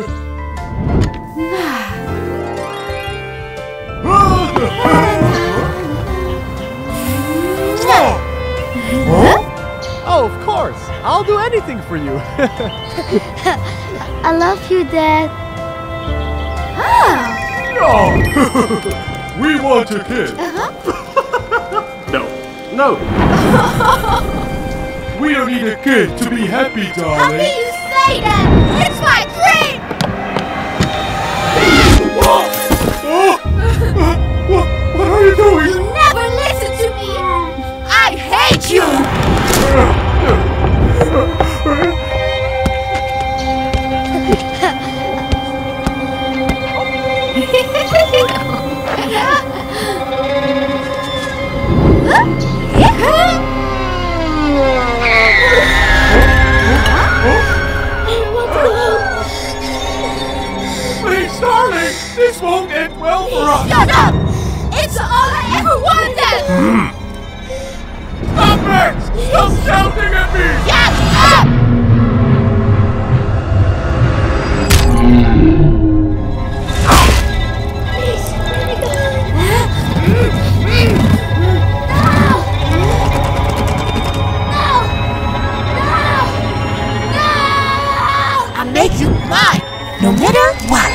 Oh, of course. I'll do anything for you. I love you, Dad. Oh. We want a kid. No. We don't need a kid to be happy, darling. How can you say that? It's my dream! What are you doing? You never listen to me! I hate you! Please, darling, this won't end well for us. Shut up! It's all I ever wanted! Stop, Max! Stop shouting at me! Shut up! Please, let me go. I'll make you mine, no matter what.